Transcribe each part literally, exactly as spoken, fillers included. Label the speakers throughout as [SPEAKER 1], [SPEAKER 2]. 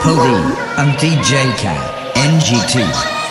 [SPEAKER 1] Cody ang D J ka, N G two.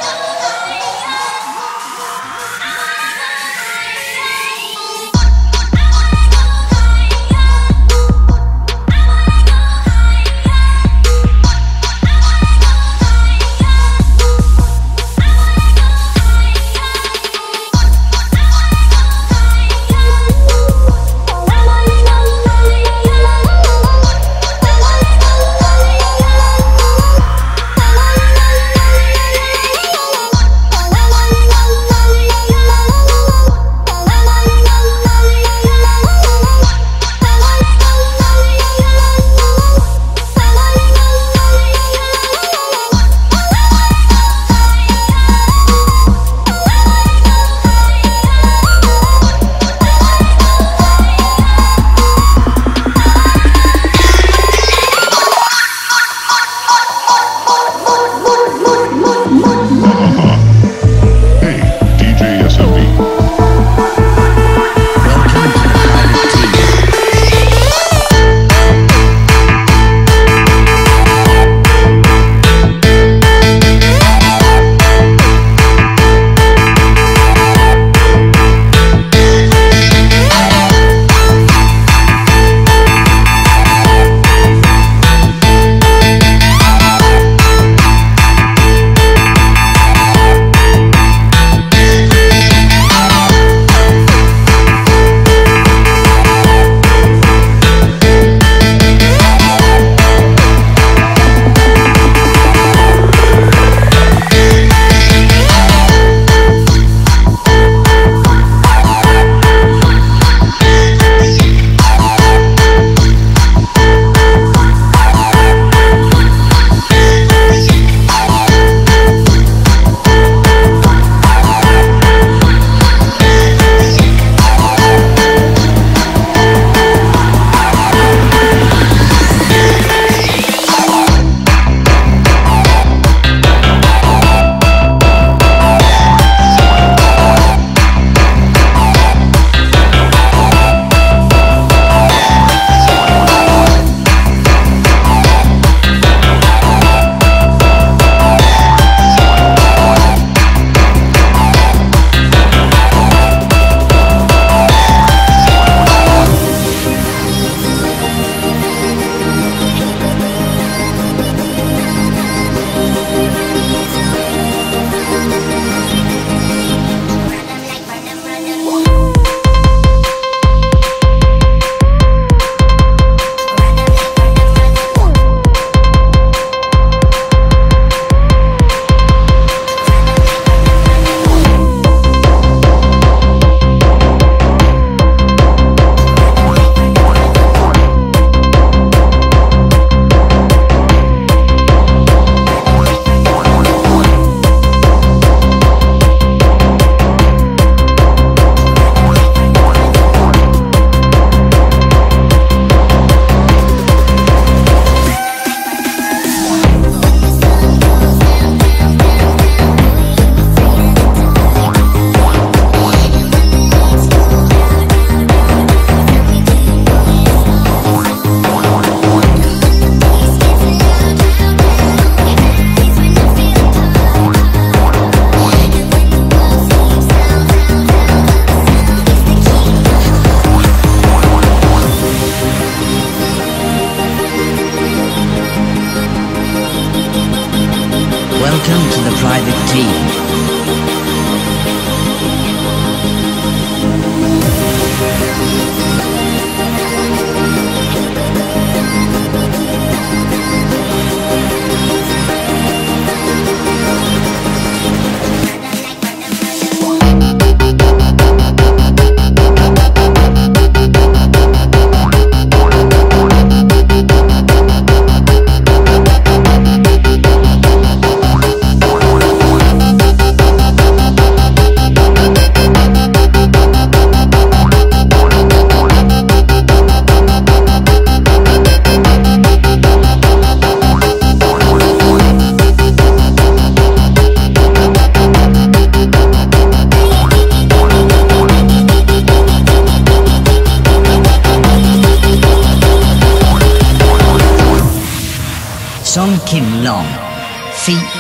[SPEAKER 1] Welcome to the private team.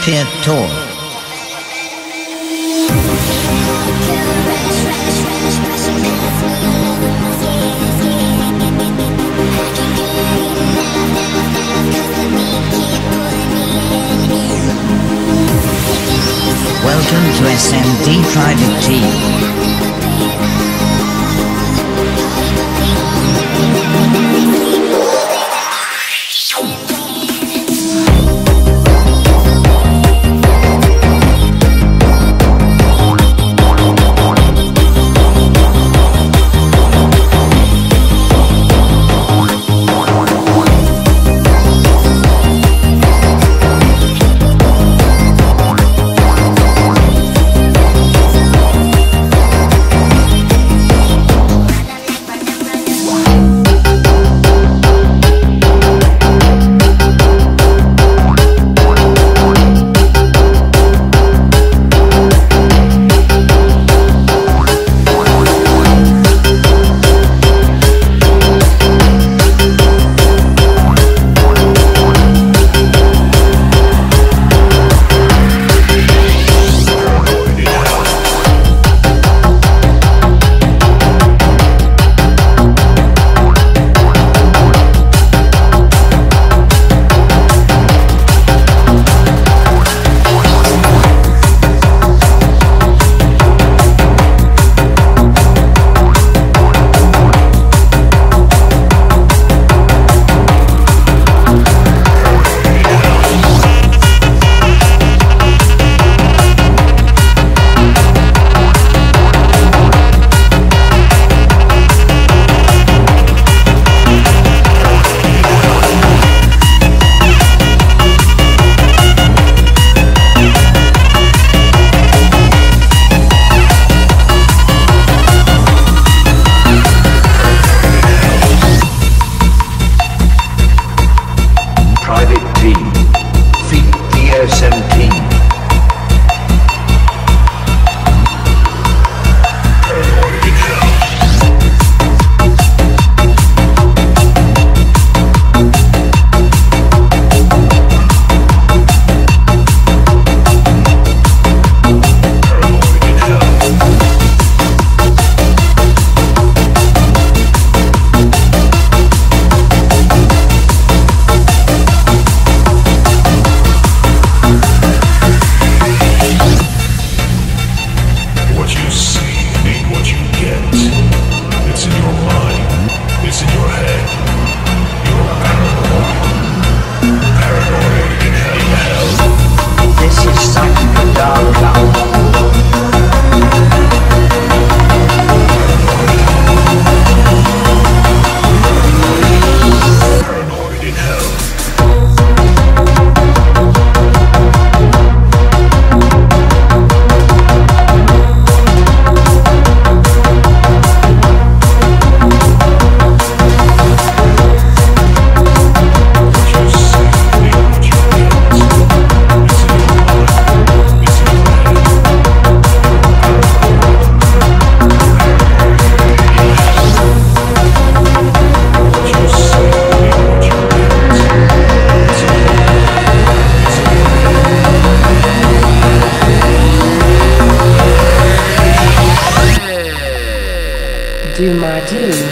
[SPEAKER 1] Sphere Tour. Welcome to S M D Private Team.
[SPEAKER 2] Do my do.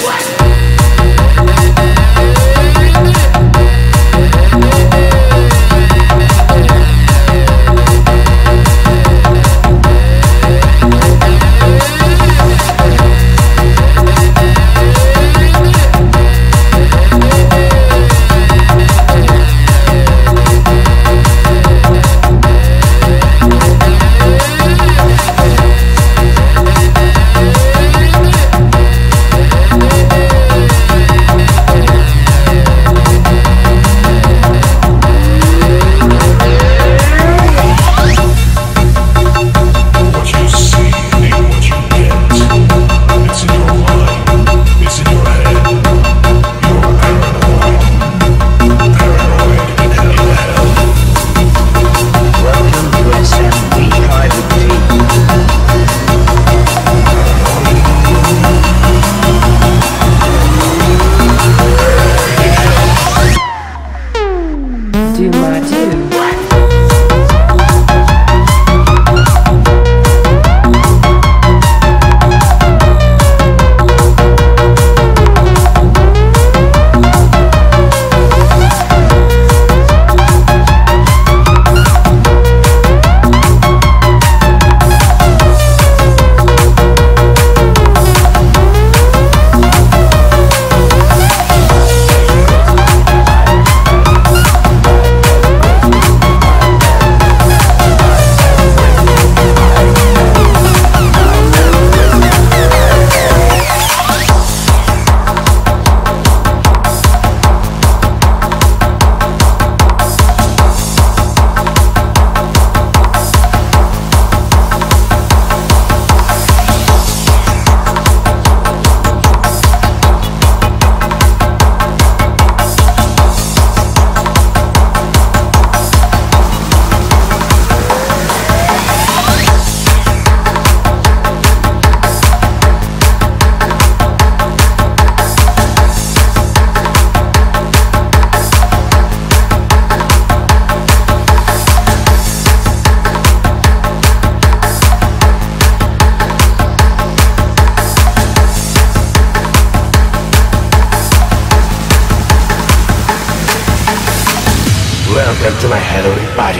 [SPEAKER 3] Welcome to my Halloween party.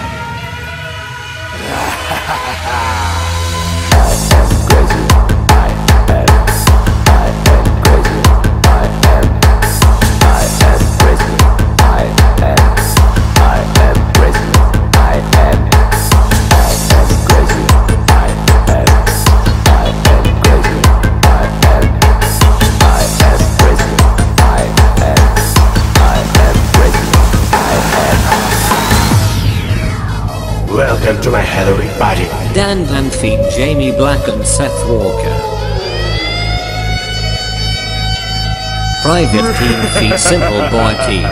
[SPEAKER 3] Welcome to my Halloween party.
[SPEAKER 4] Dan Dan feat. Jamie Black and Seth Walker. Private Team feat. Simple Boy Team.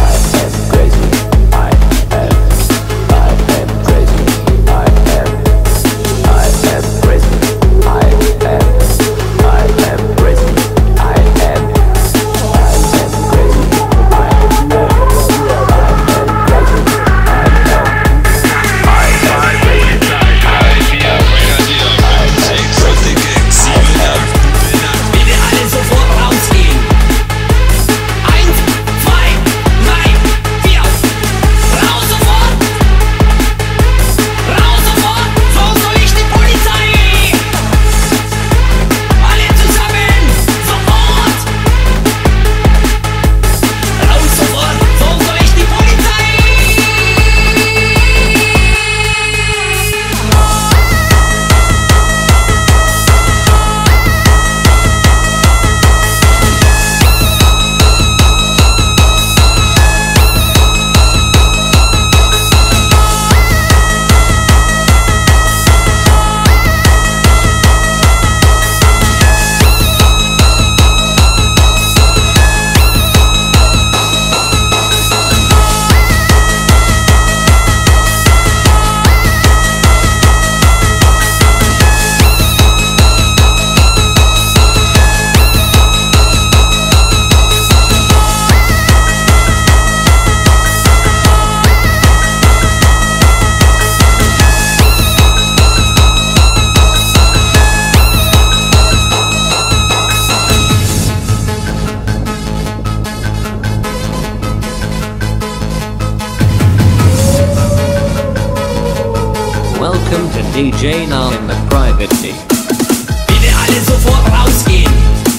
[SPEAKER 4] Welcome to D J Now in the Private Team.
[SPEAKER 5] Bitte alle sofort rausgehen.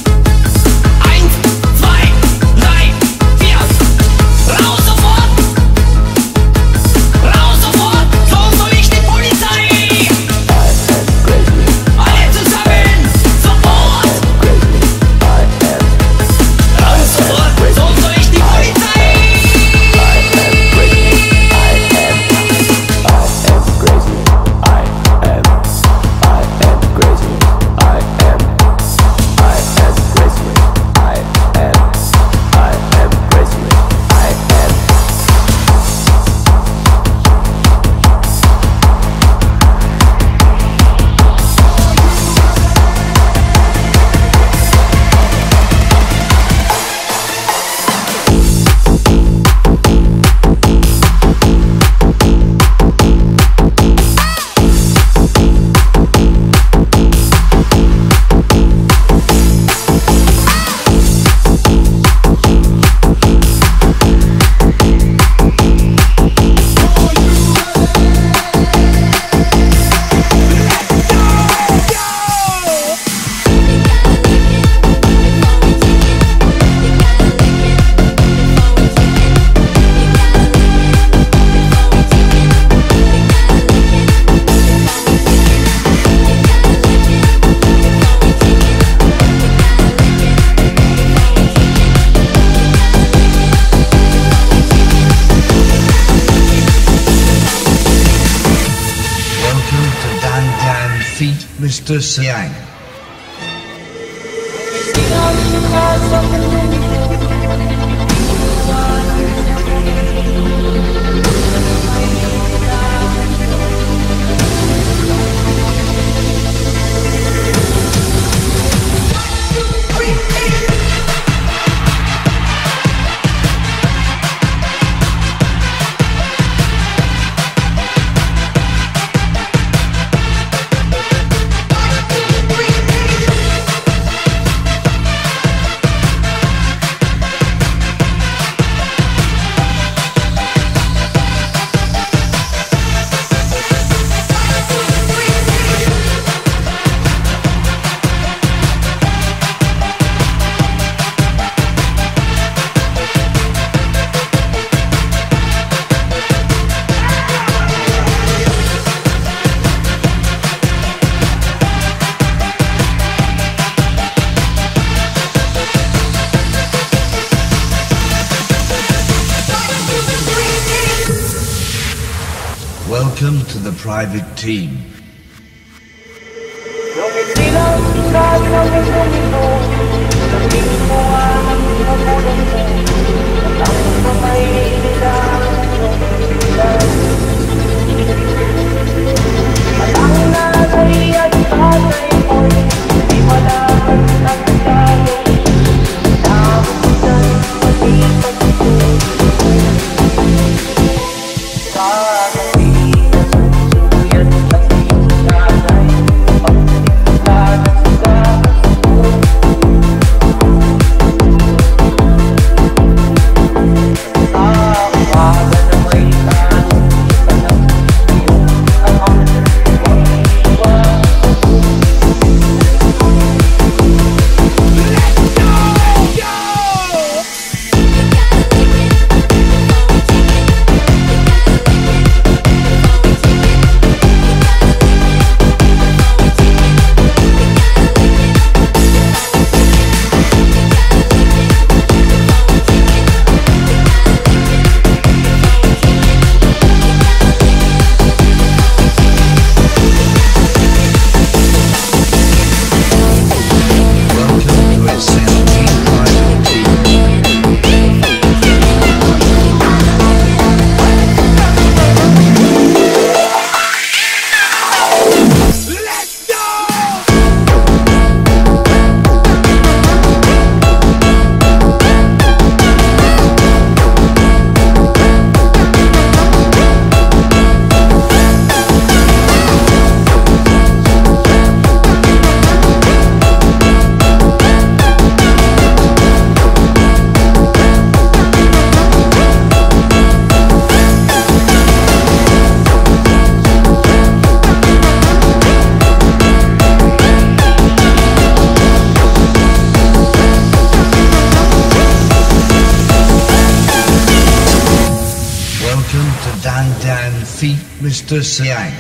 [SPEAKER 5] Eins, zwei, drei, vier. Raus sofort. Raus sofort. So soll ich die Polizei. Alle zusammen. Sofort. Raus sofort. So soll ich die Polizei.
[SPEAKER 1] Mister Siang. Welcome to the private team. Mister Siang.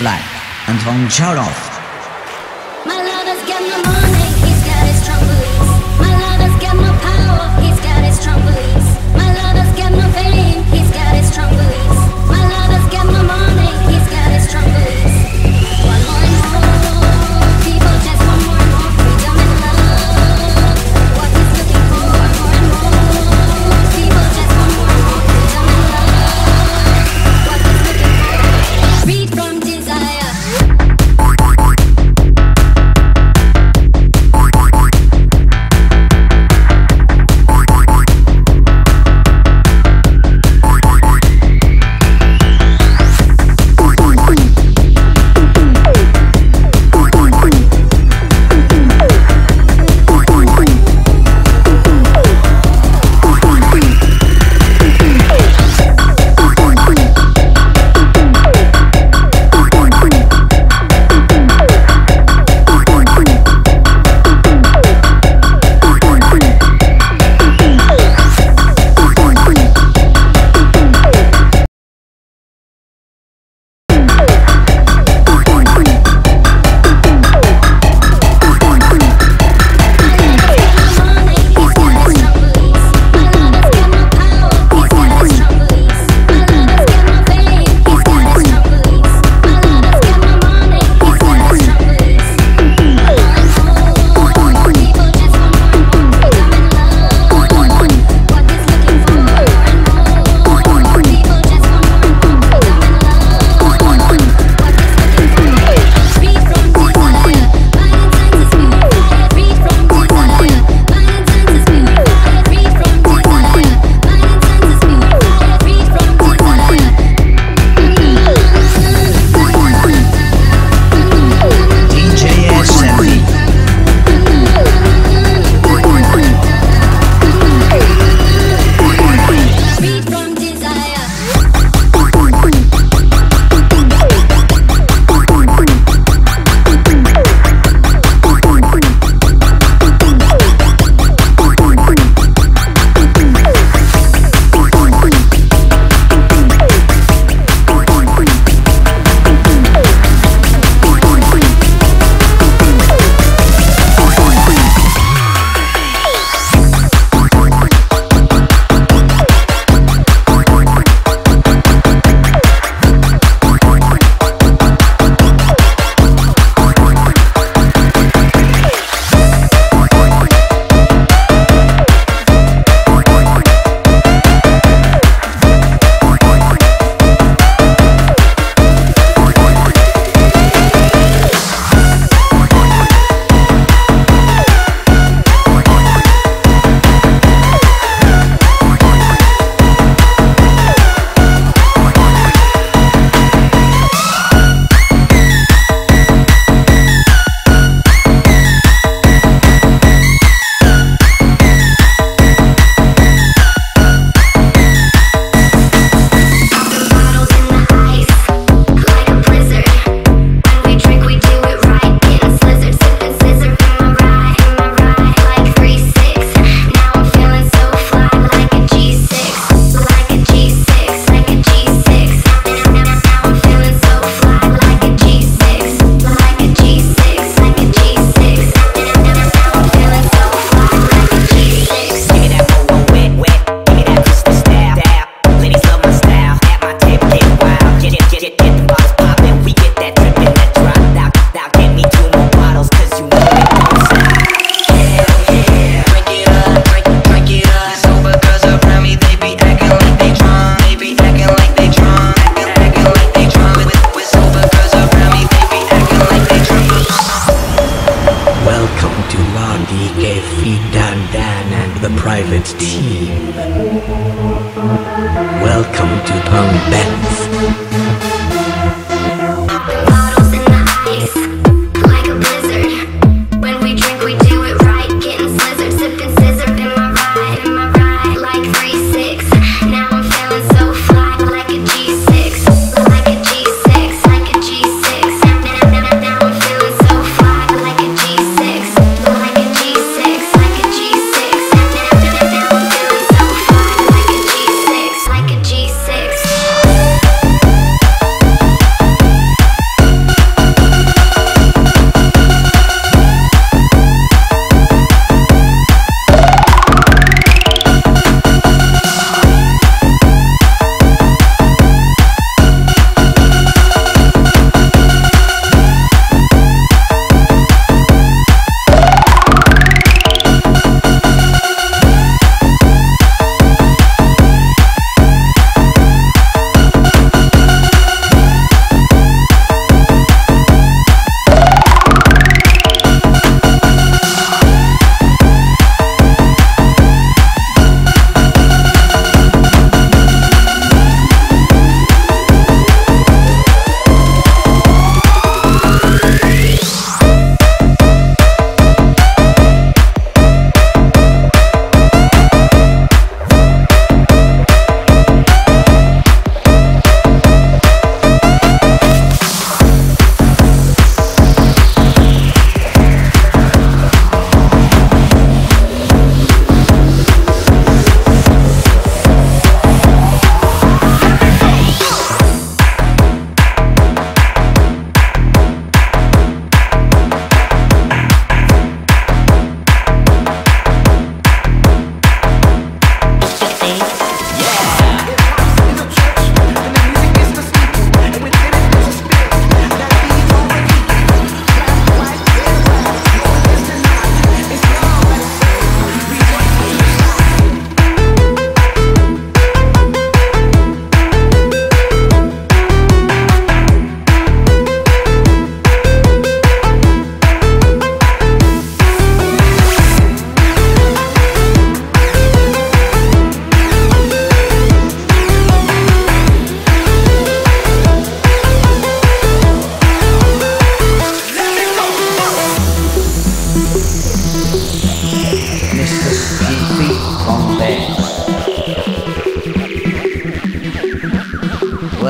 [SPEAKER 1] Black and Hong Charov.
[SPEAKER 6] My lover's got no money, he's got his strong beliefs. My lover's got no power, he's got his strong beliefs. My lover's got no fame, he's got his strong beliefs. My lover's got no money, he's got his strong beliefs. One more and more, people just want more and more freedom and love. What he's looking for, more and more, people just want more and more freedom and love. What he's looking for, freed from desire.
[SPEAKER 3] Private Team. Welcome to Pong Bets.
[SPEAKER 6] Like a G six.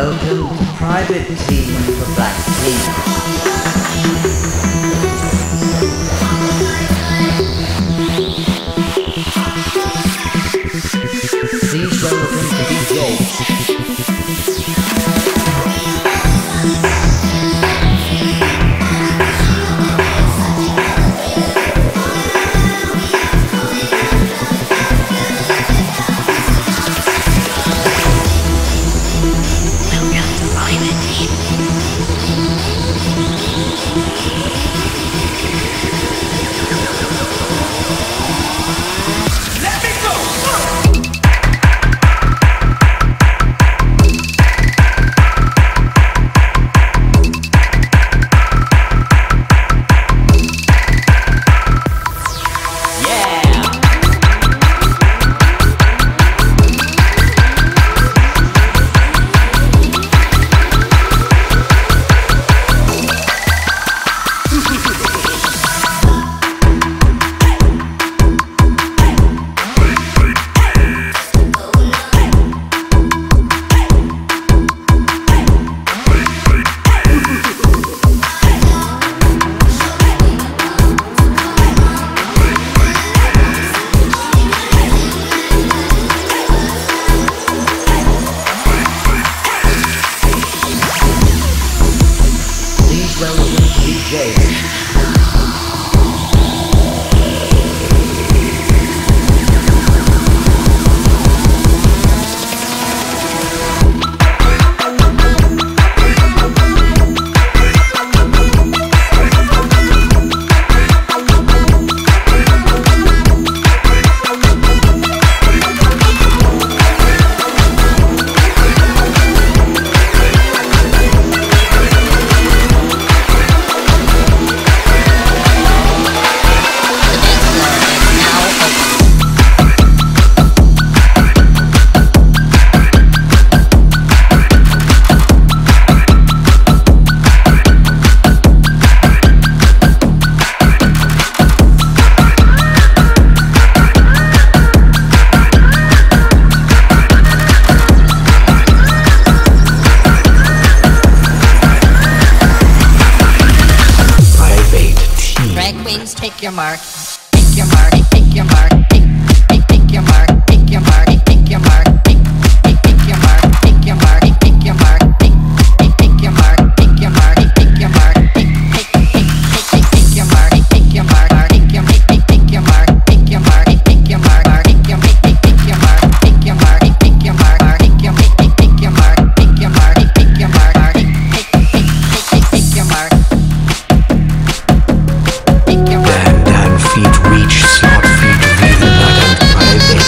[SPEAKER 1] Welcome to private team for Black Team. Please welcome to D J.
[SPEAKER 7] Take your mark, take your mark, take your mark, take, take, take your mark, take your mark, take your mark, take, take, take your mark, take your mark, take your mark, take, take, take your mark, take your mark, take your mark, take, take, take, take, take your mark, take your mark, take your take, take, take your mark, take your mark, take your mark, take your take, take, take your mark, take your mark, take your mark, take your take, take, take your mark, take your mark, take your mark, take, take, take, take, take your mark.
[SPEAKER 3] Hand and feet reach, slot feet rhythm and private.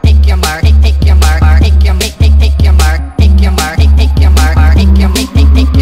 [SPEAKER 7] Take your mark, take your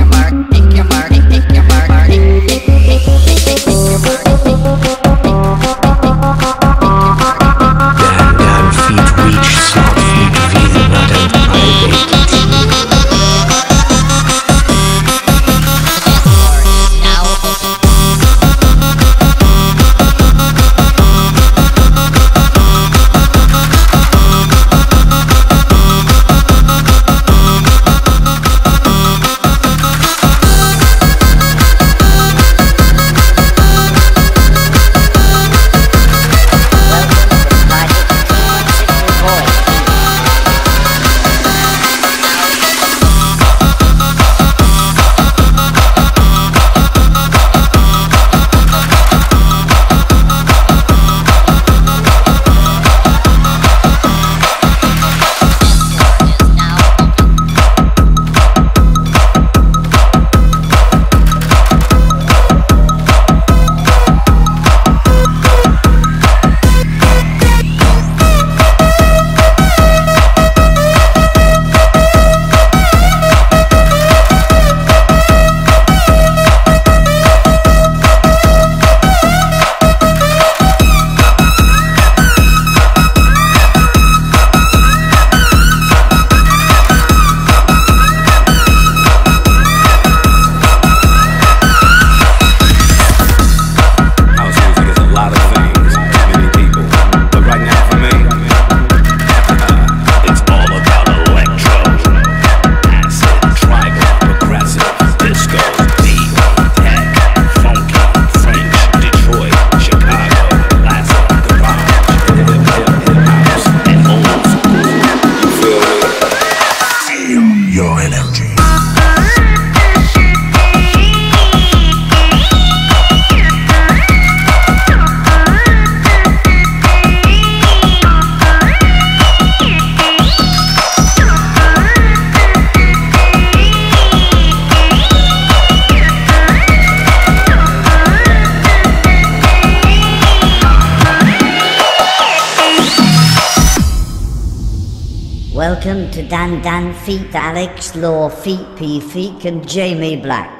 [SPEAKER 1] Welcome to Dan Dan Feet, Alex Law Feet, P Feet, and Jamie Black.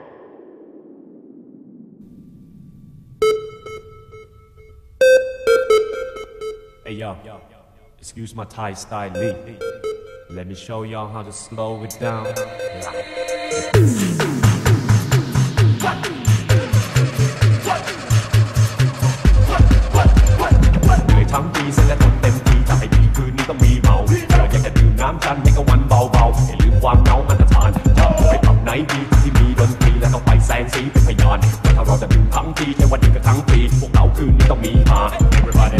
[SPEAKER 8] Hey yo, excuse my Thai style, Lee. Let me show y'all how to slow it down. ทั้งปีเส้นและทนเต็มที่จะให้ดีคืนนี้ต้องมีเมาเธออยากจะดื่มน้ำกันให้กับวันเบาๆให้ลืมความเหงามันจะทานไปผับไหนดีที่มีดนตรีและต้องไปแซงสีเป็นพยานว่าถ้าเราจะดื่มทั้งทีแค่วันเดียวกับทั้งปีพวกเราคืนนี้ต้องมีมา Everybody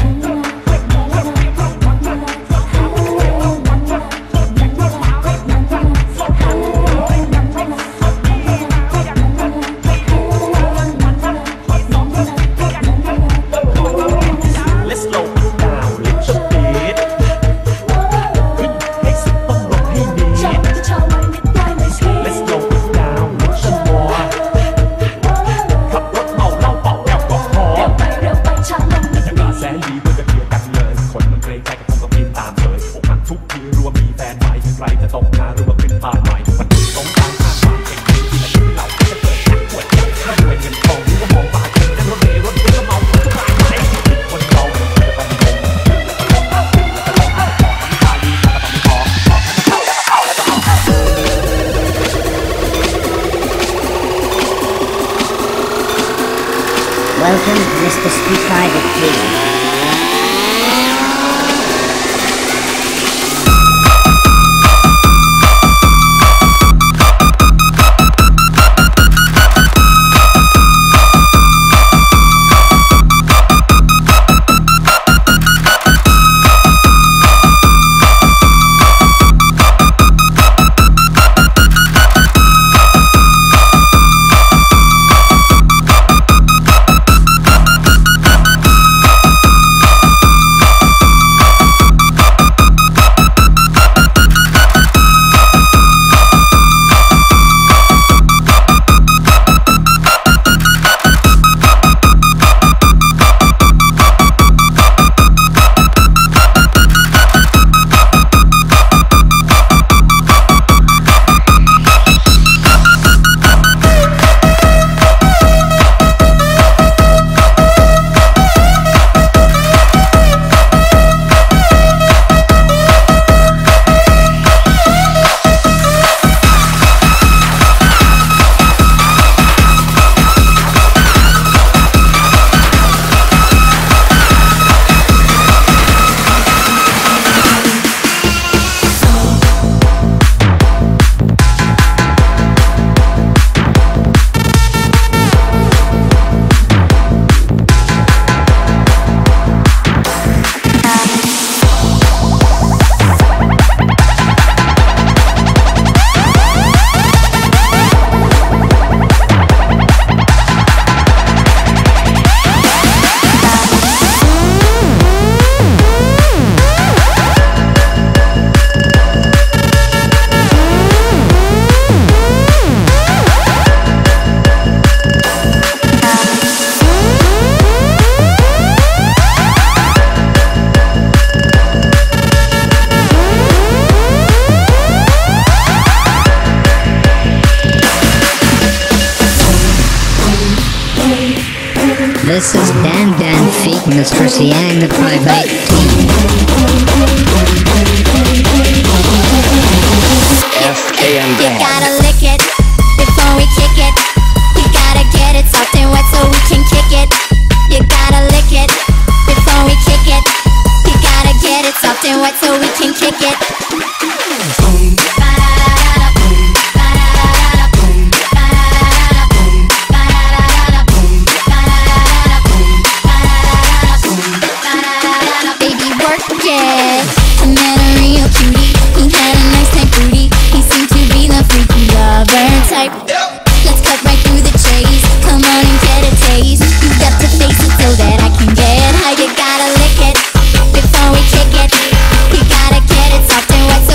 [SPEAKER 1] Welcome to Mister Speak Private, please. This is Dan Dan Feet, Mister Siang, the private team.
[SPEAKER 9] F K M
[SPEAKER 6] You gotta lick it before we kick it. You gotta get it soft and wet so we can kick it. You gotta lick it before we kick it. You gotta get it soft and wet so we can kick it. I met a real cutie, he had a nice tight booty. He seemed to be the freaky lover type. Let's cut right through the chase, come on and get a taste. You got to face it so that I can get high. You gotta lick it before we kick it. You gotta get it soft and wet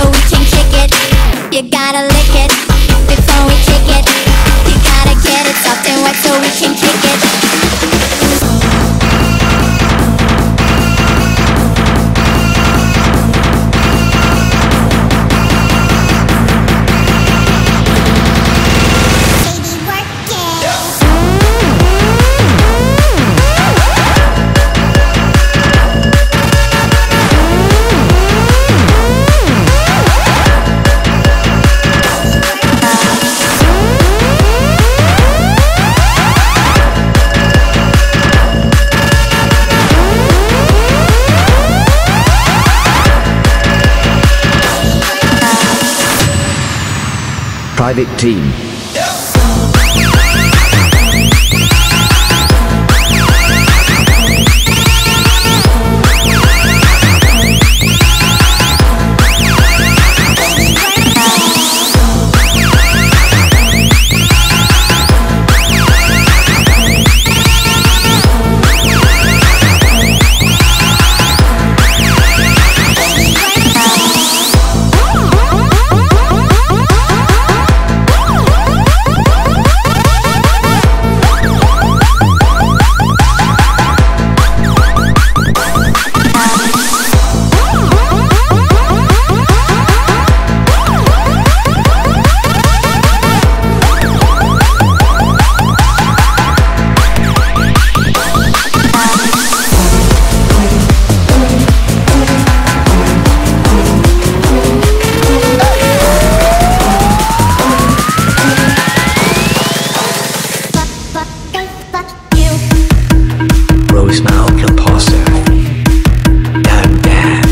[SPEAKER 3] private team. Rosemount Imposter. Damn, damn.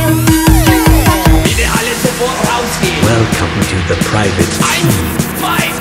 [SPEAKER 8] Bitte alle sofort rausgehen.
[SPEAKER 3] Welcome to the private.
[SPEAKER 8] Eins, zwei,